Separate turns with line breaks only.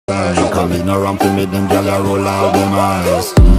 Call ignorant to make them gyal a roll out them eyes.